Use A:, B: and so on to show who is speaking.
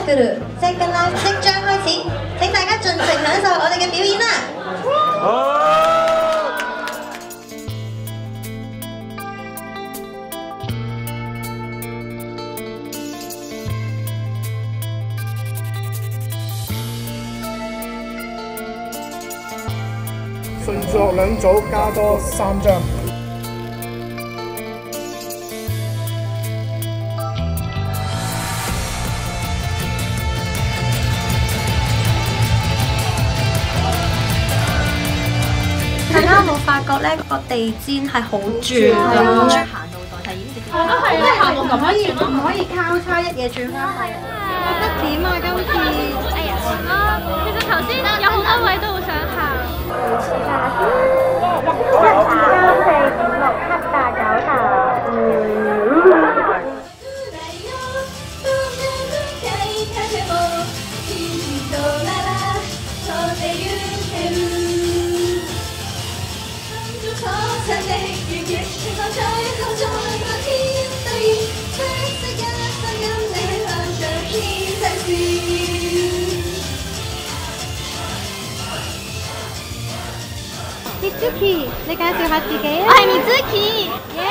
A: Circle Second Life 即將開始，請大家盡情享受我哋嘅表演啦！
B: 順序落兩組加多3張。
A: 大家有冇發覺咧？個地氈係好轉㗎，行路代替已經直接。我都係啊，行路咁樣唔可以交叉一嘢轉翻去。覺得點啊？今次？哎呀，
C: 其實頭先有好多位都好想行。
A: Mizuki，你介紹下自己啊！
C: 我係 Mizuki，耶！